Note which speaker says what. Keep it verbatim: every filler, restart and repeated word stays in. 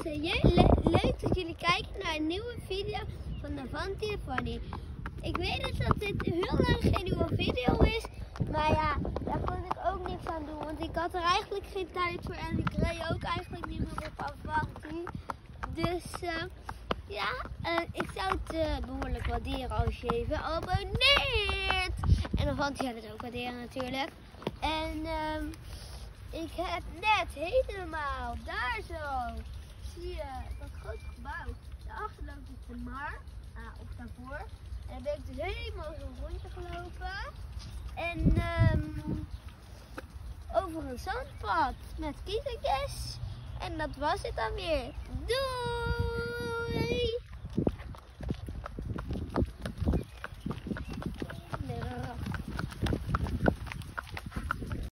Speaker 1: mensen, le leuk dat jullie kijken naar een nieuwe video van Avanti en Fanny. Ik weet dus dat dit heel lang geen nieuwe video is, maar ja, daar kon ik ook niks aan doen, want ik had er eigenlijk geen tijd voor en ik reed ook eigenlijk niet meer op Avanti. Dus uh, ja, uh, ik zou het uh, behoorlijk waarderen als je even abonneert. En Avanti gaat het ook waarderen natuurlijk. En uh, ik heb net helemaal daar zo, zie je dat grote gebouw, daarachter loopt het de Mar, ah, of daarvoor. En dan ben ik dus helemaal zo'n rondje gelopen. En um, over een zandpad met kiezeltjes. En dat was het dan weer. Doei!